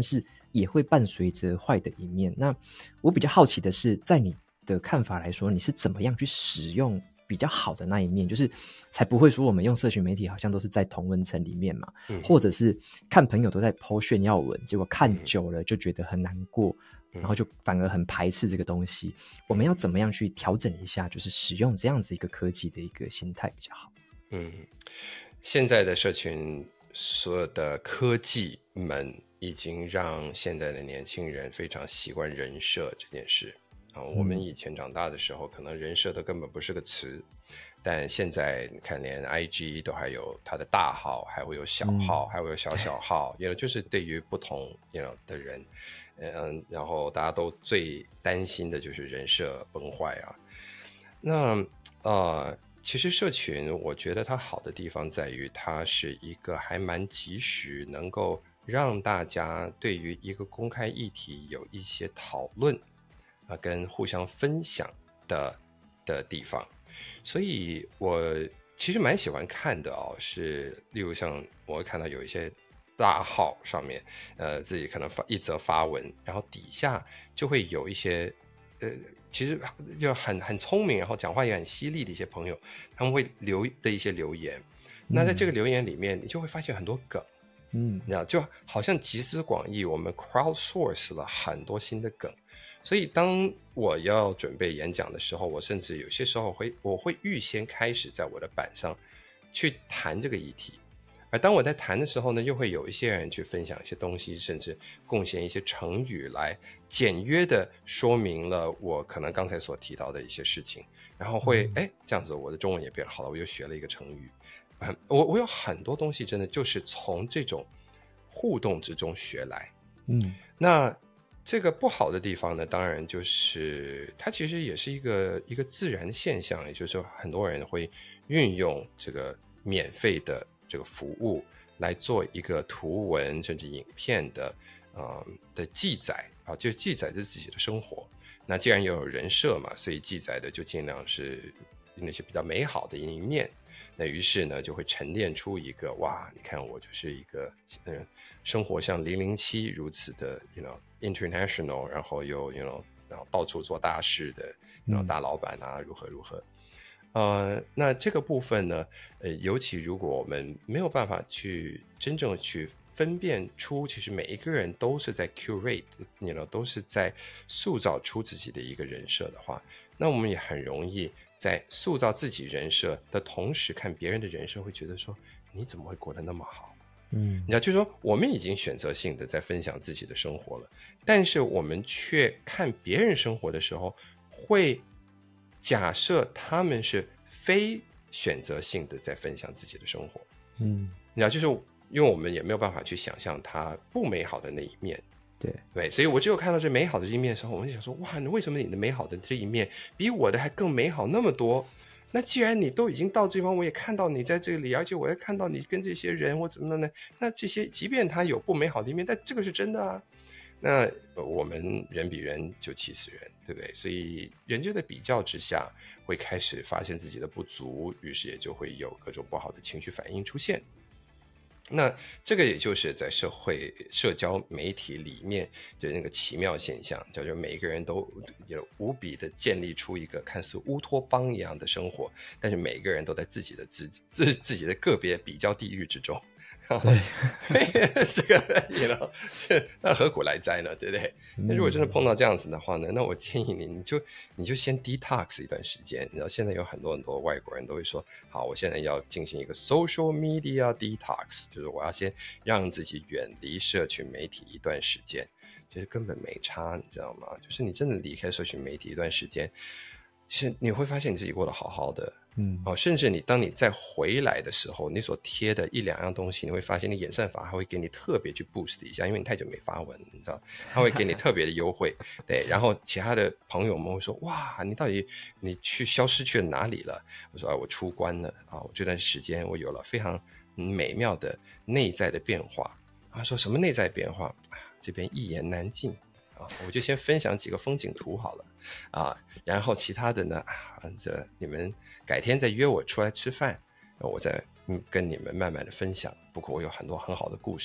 也会伴随着坏的一面。那我比较好奇的是，在你的看法来说，你是怎么样去使用比较好的那一面，就是才不会说我们用社群媒体好像都是在同温层里面嘛，嗯、或者是看朋友都在 po 炫耀文，结果看久了就觉得很难过，嗯、然后就反而很排斥这个东西。我们要怎么样去调整一下，就是使用这样子一个科技的一个心态比较好？嗯， 现在的社群所有的科技们已经让现在的年轻人非常习惯人设这件事。啊，我们以前长大的时候，可能人设都根本不是个词，但现在你看，连 I G 都还有它的大号，还会有小号，嗯、还会有小小号，也就是对于不同 you know 的人，嗯，然后大家都最担心的就是人设崩坏啊。那呃，其实社群，我觉得它好的地方在于，它是一个还蛮及时，能够让大家对于一个公开议题有一些讨论。啊，跟互相分享的的地方，所以我其实蛮喜欢看的哦。是，例如像我会看到有一些大号上面，呃，自己可能发一则发文，然后底下就会有一些，呃，其实就很很聪明，然后讲话也很犀利的一些朋友，他们会留的一些留言。那在这个留言里面，你就会发现很多梗，嗯，你知道，就好像集思广益，我们 crowdsource 了很多新的梗。所以当我要准备演讲的时候，我甚至有些时候会我会预先开始在我的板上去谈这个议题，而当我在谈的时候呢，又会有一些人去分享一些东西，甚至贡献一些成语来简约的说明了我可能刚才所提到的一些事情，然后会哎、嗯、这样子我的中文也变好了，我又学了一个成语。嗯、我我有很多东西真的就是从这种互动之中学来。嗯，那这个不好的地方呢，当然就是它其实也是一个一个自然现象，也就是说很多人会运用这个免费的这个服务来做一个图文甚至影片的呃的记载啊，就记载着自己的生活。那既然有人设嘛，所以记载的就尽量是那些比较美好的一面。那于是呢，就会沉淀出一个哇，你看我就是一个嗯，生活像零零七如此的 ，you know international， 然后又 you know 然后到处做大事的，然后大老板啊，嗯、如何如何。呃，那这个部分呢，呃，尤其如果我们没有办法去真正去分辨出，其实每一个人都是在 curate， you know 都是在塑造出自己的一个人设的话，那我们也很容易。在塑造自己人设的同时，看别人的人设，会觉得说你怎么会过得那么好？嗯，你知道，就是说我们已经选择性的在分享自己的生活了，但是我们却看别人生活的时候，会假设他们是非选择性的在分享自己的生活。嗯，你知道，就是因为我们也没有办法去想象他不美好的那一面。对对，所以我只有看到这美好的这一面的时候，我就想说，哇，为什么你的美好的这一面比我的还更美好那么多？那既然你都已经到这方，我也看到你在这里，而且我也看到你跟这些人或怎么的呢？那这些即便他有不美好的一面，但这个是真的啊。那我们人比人就气死人，对不对？所以人就在比较之下，会开始发现自己的不足，于是也就会有各种不好的情绪反应出现。那这个也就是在社会社交媒体里面的那个奇妙现象，叫做每一个人都有无比的建立出一个看似乌托邦一样的生活，但是每一个人都在自己的自自自己的个别比较地狱之中。对，这个你 you know 那何苦来哉呢？对不对？那如果真的碰到这样子的话呢，那我建议你，你就你就先 detox 一段时间。你知道现在有很多很多外国人都会说，好，我现在要进行一个 social media detox， 就是我要先让自己远离社群媒体一段时间。其实根本没差，你知道吗？就是你真的离开社群媒体一段时间，其实你会发现你自己过得好好的。嗯，哦，甚至你当你再回来的时候，你所贴的一两样东西，你会发现你演算法还会给你特别去 boost 一下，因为你太久没发文，你知道，他会给你特别的优惠。对，然后其他的朋友们会说，哇，你到底你去消失去了哪里了？我说啊，我出关了啊，我这段时间我有了非常美妙的内在的变化。他说什么内在变化？这边一言难尽啊，我就先分享几个风景图好了啊，然后其他的呢，啊，这你们改天再约我出来吃饭，我再跟你们慢慢的分享。不过我有很多很好的故事，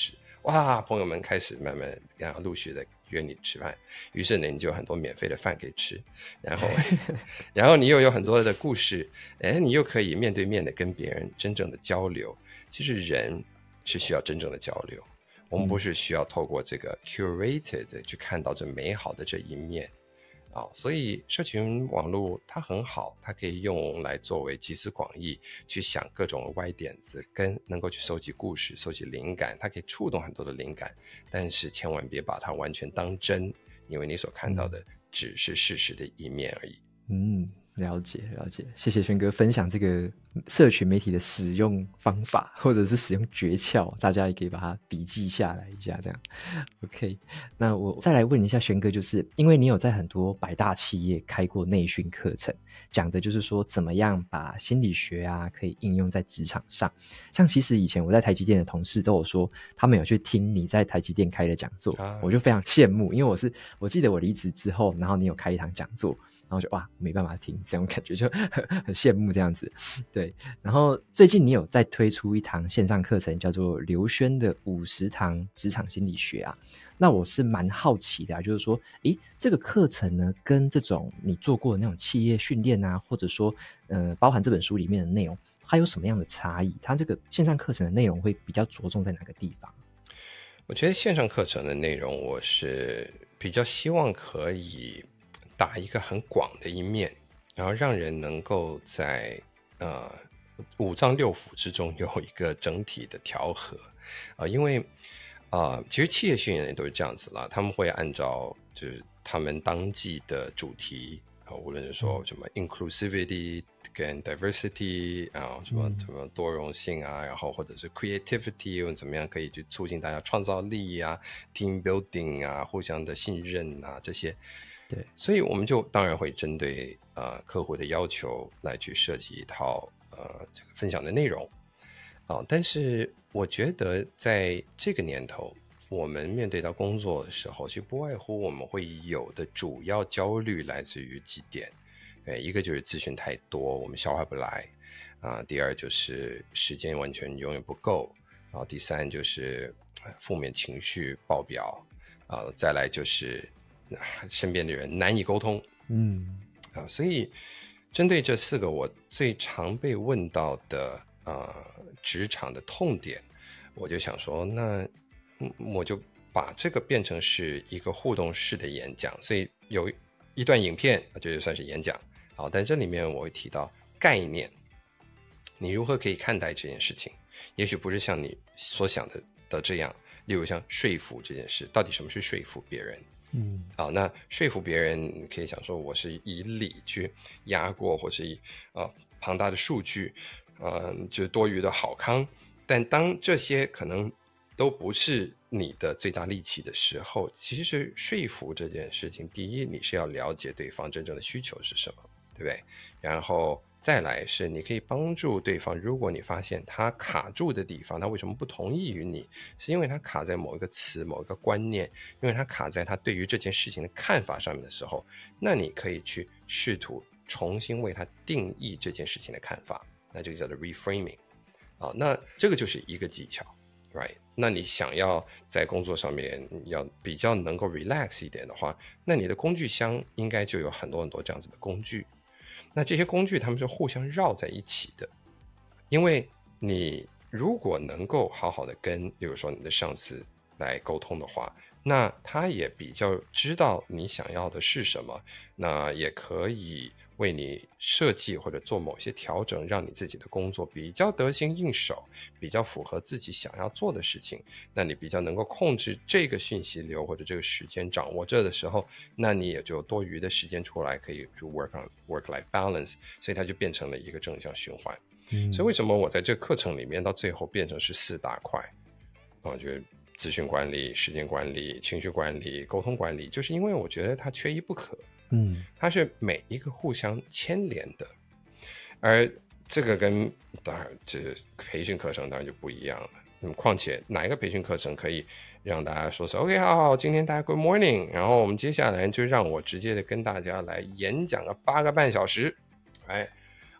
哇，朋友们开始慢慢然后陆续的约你吃饭，于是呢你就有很多免费的饭可以吃，然后然后你又有很多的故事，哎，你又可以面对面的跟别人真正的交流。其实人是需要真正的交流，我们不是需要透过这个 curated 的去看到这美好的这一面。哦、所以社群网络它很好，它可以用来作为集思广益，去想各种歪点子，跟能够去收集故事、收集灵感，它可以触动很多的灵感，但是千万别把它完全当真，因为你所看到的只是事实的一面而已。 嗯，了解了解，谢谢轩哥分享这个社群媒体的使用方法或者是使用诀窍，大家也可以把它笔记下来一下这样。 OK， 那我再来问一下轩哥，就是因为你有在很多百大企业开过内训课程，讲的就是说怎么样把心理学啊可以应用在职场上。像其实以前我在台积电的同事都有说他们有去听你在台积电开的讲座、啊、我就非常羡慕，因为我是我记得我离职之后，然后你有开一堂讲座，然后就哇没办法听，这种感觉就很很羡慕这样子。对，然后最近你有在推出一堂线上课程，叫做刘轩的五十堂职场心理学啊。那我是蛮好奇的啊，就是说诶这个课程呢跟这种你做过的那种企业训练啊，或者说呃包含这本书里面的内容，它有什么样的差异？它这个线上课程的内容会比较着重在哪个地方？ 我觉得线上课程的内容我是比较希望可以打一个很广的一面，然后让人能够在呃五脏六腑之中有一个整体的调和啊、呃，因为啊、呃，其实企业训练也都是这样子啦，他们会按照就是他们当季的主题啊、呃，无论是说什么 inclusivity 跟 diversity 啊、呃，什么什么多容性啊，然后或者是 creativity， 或者怎么样可以去促进大家创造力啊 ，team building 啊，互相的信任啊这些。对，所以我们就当然会针对呃客户的要求来去设计一套呃这个分享的内容啊、呃，但是我觉得在这个年头，我们面对到工作的时候，其实不外乎我们会有的主要焦虑来自于几点，呃，一个就是资讯太多，我们消化不来啊、呃；第二就是时间完全永远不够，然后第三就是负面情绪爆表啊、呃，再来就是身边的人难以沟通， 嗯啊，所以针对这四个我最常被问到的呃职场的痛点，我就想说，那我就把这个变成是一个互动式的演讲，所以有一段影片就算是演讲，好，但这里面我会提到概念，你如何可以看待这件事情？也许不是像你所想的的这样，例如像说服这件事，到底什么是说服别人？嗯，好，那说服别人，你可以想说我是以理去压过，或是以呃庞大的数据，呃，就是多余的好康。但当这些可能都不是你的最大利器的时候，其实是说服这件事情，第一，你是要了解对方真正的需求是什么，对不对？然后再来是你可以帮助对方，如果你发现他卡住的地方，他为什么不同意于你，是因为他卡在某一个词某一个观念，因为他卡在他对于这件事情的看法上面的时候，那你可以去试图重新为他定义这件事情的看法，那这个叫做 reframing、啊、那这个就是一个技巧 right？ 那你想要在工作上面要比较能够 relax 一点的话，那你的工具箱应该就有很多很多这样子的工具，那这些工具它们是互相绕在一起的，因为你如果能够好好的跟比如说你的上司来沟通的话，那他也比较知道你想要的是什么，那也可以为你设计或者做某些调整，让你自己的工作比较得心应手，比较符合自己想要做的事情，那你比较能够控制这个讯息流或者这个时间掌握这的时候，那你也就有多余的时间出来可以 work on work-life balance， 所以它就变成了一个正向循环、嗯、所以为什么我在这个课程里面到最后变成是四大块啊，就是资讯管理、时间管理、情绪管理、沟通管理，就是因为我觉得它缺一不可，嗯，它是每一个互相牵连的，而这个跟当然这培训课程当然就不一样了。那么况且哪一个培训课程可以让大家说是 OK 好好，今天大家 Good morning， 然后我们接下来就让我直接的跟大家来演讲个八个半小时，哎，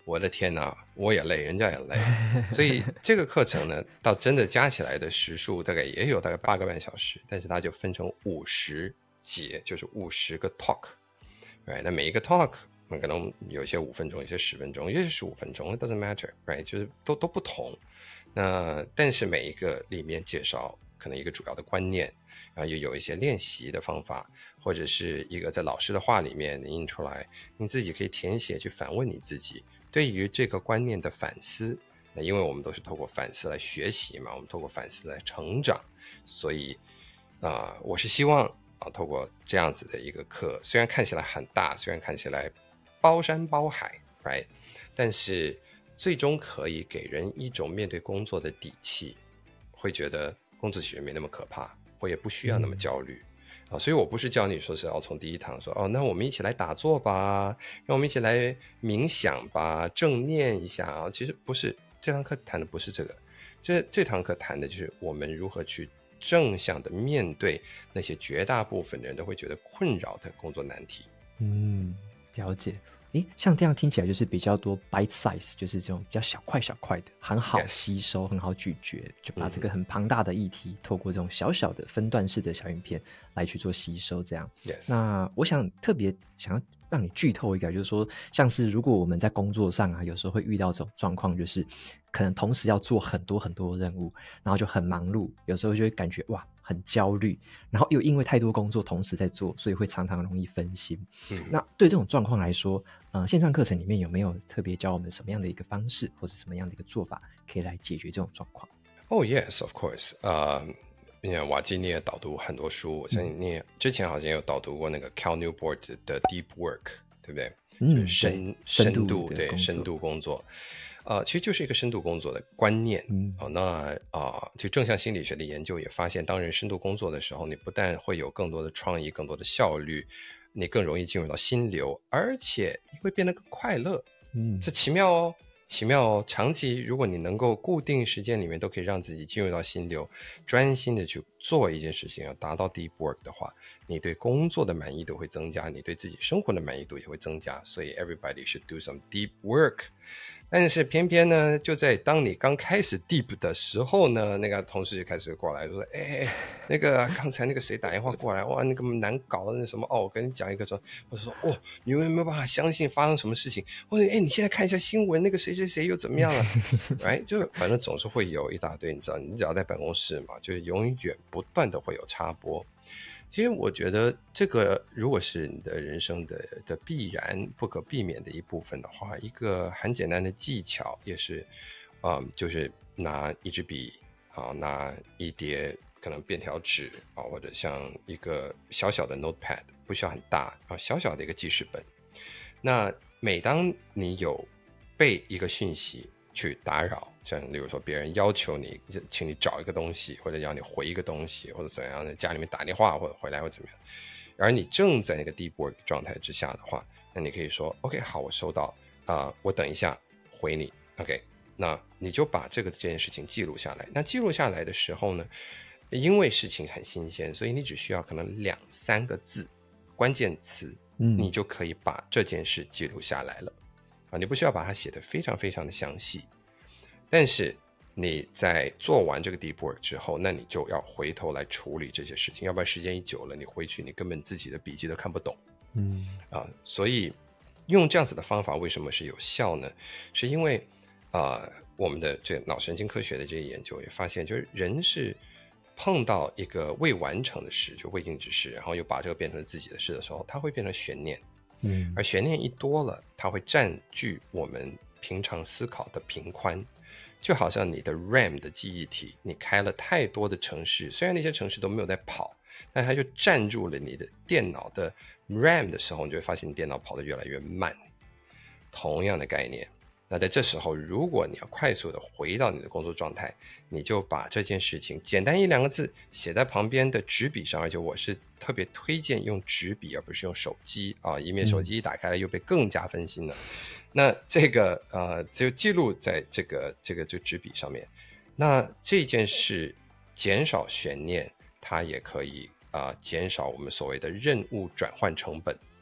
我的天哪，我也累，人家也累。所以这个课程呢，到真的加起来的时数大概也有大概八个半小时，但是它就分成五十节，就是五十个 talk。Right? 那每一个 talk 可能有些五分钟，有些十分钟，有些十五分钟 ，it doesn't matter， right? 就是都都不同。那但是每一个里面介绍可能一个主要的观念，然后又有一些练习的方法，或者是一个在老师的话里面你印出来，你自己可以填写去反问你自己对于这个观念的反思。那因为我们都是透过反思来学习嘛，我们透过反思来成长，所以啊、呃，我是希望啊，透过这样子的一个课，虽然看起来很大，虽然看起来包山包海 ，right？ 但是最终可以给人一种面对工作的底气，会觉得工作其实没那么可怕，我也不需要那么焦虑。嗯啊、所以我不是教你说是要从第一堂说哦，那我们一起来打坐吧，让我们一起来冥想吧，正念一下啊。其实不是，这堂课谈的不是这个，这这堂课谈的就是我们如何去正向的面对那些绝大部分人都会觉得困扰的工作难题。 嗯，了解。诶，像这样听起来就是比较多 bite size， 就是这种比较小块小块的，很好吸收， yes. 很好咀嚼，就把这个很庞大的议题、嗯、透过这种小小的分段式的小影片来去做吸收这样。 Yes. 那我想特别想要让你剧透一个，就是说像是如果我们在工作上啊，有时候会遇到这种状况，就是可能同时要做很多很多任务，然后就很忙碌，有时候就会感觉哇很焦虑，然后又因为太多工作同时在做，所以会常常容易分心。嗯，那对这种状况来说，呃，线上课程里面有没有特别教我们什么样的一个方式，或者什么样的一个做法，可以来解决这种状况？ Oh yes, of course. 呃、uh, 瓦基你也导读很多书，我相信你也、嗯、之前好像也有导读过那个 Cal Newport 的 Deep Work， 对不对？嗯，就是深深度对深度工作。呃，其实就是一个深度工作的观念。嗯，哦，那啊、呃，就正向心理学的研究也发现，当人深度工作的时候，你不但会有更多的创意、更多的效率，你更容易进入到心流，而且你会变得更快乐。嗯，这奇妙哦，奇妙哦。长期如果你能够固定时间里面都可以让自己进入到心流，专心的去做一件事情，要达到 deep work 的话，你对工作的满意度会增加，你对自己生活的满意度也会增加。所以 everybody should do some deep work。但是偏偏呢，就在当你刚开始 deep 的时候呢，那个同事就开始过来说：“哎，那个刚才那个谁打电话过来，哇，那个难搞的那什么哦，我跟你讲一个说，我说哦，你有没有办法相信发生什么事情？或者哎，你现在看一下新闻，那个谁谁谁又怎么样了？哎，就反正总是会有一大堆，你知道，你只要在办公室嘛，就永远不断的会有插播。”其实我觉得这个如果是你的人生 的, 的必然不可避免的一部分的话，一个很简单的技巧也是、嗯、就是拿一支笔、啊、拿一叠可能便条纸、啊、或者像一个小小的 notepad， 不需要很大、啊、小小的一个记事本。那每当你有被一个讯息去打扰，像例如说别人要求你请你找一个东西，或者要你回一个东西，或者怎样的，家里面打电话或者回来或怎么样，而你正在那个 deep work 状态之下的话，那你可以说 OK 好，我收到、呃、我等一下回你 OK， 那你就把这个这件事情记录下来。那记录下来的时候呢，因为事情很新鲜，所以你只需要可能两三个字关键词、嗯、你就可以把这件事记录下来了啊，你不需要把它写得非常非常的详细。但是你在做完这个 deep work 之后，那你就要回头来处理这些事情，要不然时间一久了，你回去你根本自己的笔记都看不懂。嗯啊，所以用这样子的方法为什么是有效呢？是因为啊、呃，我们的这脑神经科学的这些研究也发现，就是人是碰到一个未完成的事，就未尽之事，然后又把这个变成自己的事的时候，它会变成悬念。嗯，而悬念一多了，它会占据我们平常思考的频宽。就好像你的 RAM 的记忆体，你开了太多的程式，虽然那些程式都没有在跑，但它就占住了你的电脑的 RAM 的时候，你就会发现你电脑跑得越来越慢。同样的概念，那在这时候，如果你要快速的回到你的工作状态，你就把这件事情简单一两个字写在旁边的纸笔上，而且我是特别推荐用纸笔而不是用手机啊，以免手机一打开了又被更加分心了。嗯，那这个呃就记录在这个这个这个纸笔上面。那这件事减少悬念，它也可以啊、呃、减少我们所谓的任务转换成本。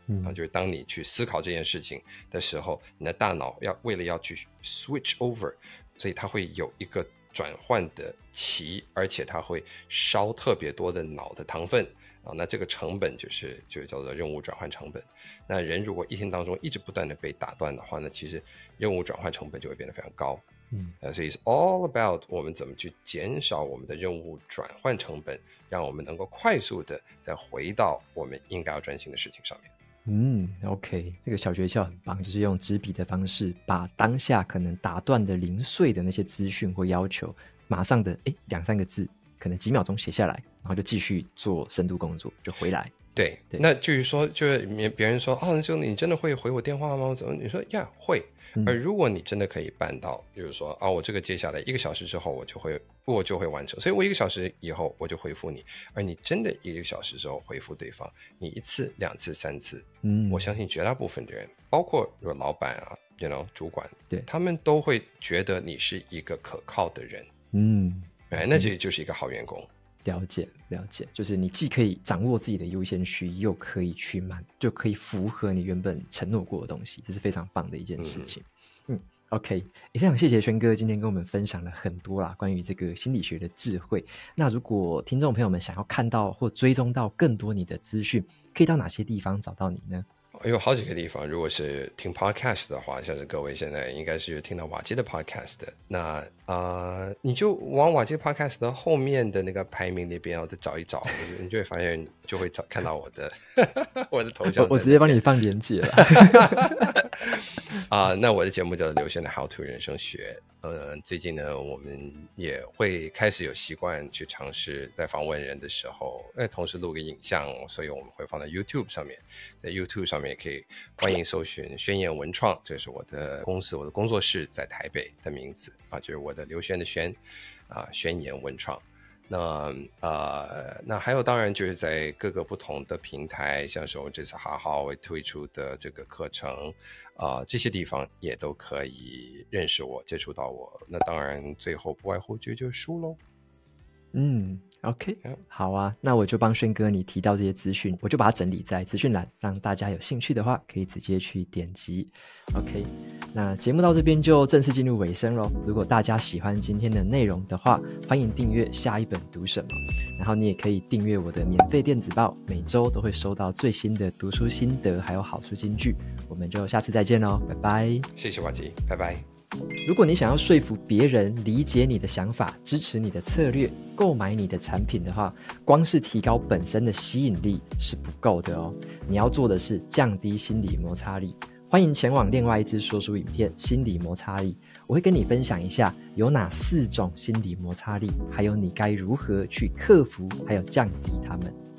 嗯、啊，就是当你去思考这件事情的时候，你的大脑要为了要去 switch over， 所以它会有一个转换的期，而且它会烧特别多的脑的糖分啊，那这个成本就是就叫做任务转换成本。那人如果一天当中一直不断的被打断的话，那其实任务转换成本就会变得非常高。嗯，呃，所以 it's all about 我们怎么去减少我们的任务转换成本，让我们能够快速的再回到我们应该要专心的事情上面。 嗯 OK， 这个小诀窍很棒，就是用纸笔的方式把当下可能打断的零碎的那些资讯或要求马上的诶两三个字可能几秒钟写下来，然后就继续做深度工作，就回来。 对， 对，那就是说就是别人说哦，就你真的会回我电话吗？你说呀会。而如果你真的可以办到，就是说啊，我这个接下来一个小时之后我就会我就会完成，所以我一个小时以后我就回复你，而你真的一个小时之后回复对方，你一次两次三次，嗯，我相信绝大部分的人，包括如果老板啊 you know 主管，对，他们都会觉得你是一个可靠的人。嗯，哎，那这就是一个好员工。 了解了解，就是你既可以掌握自己的优先序，又可以去满，就可以符合你原本承诺过的东西，这是非常棒的一件事情。嗯, 嗯 OK， 也非常谢谢轩哥今天跟我们分享了很多啦关于这个心理学的智慧。那如果听众朋友们想要看到或追踪到更多你的资讯，可以到哪些地方找到你呢？ 有好几个地方，如果是听 podcast 的话，像是各位现在应该是听到瓦基的 podcast， 那呃，你就往瓦基 podcast 的后面的那个排名那边再找一找，你就会发现就会找看到我的我的头像。 我, 我直接帮你放连结了。 啊、呃，那我的节目叫刘轩的 How to 人生学。呃，最近呢，我们也会开始有习惯去尝试在访问人的时候，呃，同时录个影像，所以我们会放在 YouTube 上面，在 YouTube 上面也可以欢迎搜寻宣言文创，这是我的公司，我的工作室在台北的名字啊，就是我的刘轩的轩啊，宣言文创。那呃，那还有当然就是在各个不同的平台，像是我这次哈好会推出的这个课程啊、呃，这些地方也都可以认识我、接触到我。那当然最后不外乎就就是书咯。 嗯 OK， 好啊，那我就帮轩哥你提到这些资讯，我就把它整理在资讯栏，让大家有兴趣的话可以直接去点击。 OK， 那节目到这边就正式进入尾声咯。如果大家喜欢今天的内容的话，欢迎订阅下一本读什么，然后你也可以订阅我的免费电子报，每周都会收到最新的读书心得还有好书金句。我们就下次再见咯，拜拜。 谢谢瓦基，拜拜。 如果你想要说服别人理解你的想法，支持你的策略，购买你的产品的话，光是提高本身的吸引力是不够的哦。你要做的是降低心理摩擦力。欢迎前往另外一支说书影片《心理摩擦力》，我会跟你分享一下有哪四种心理摩擦力，还有你该如何去克服还有降低它们。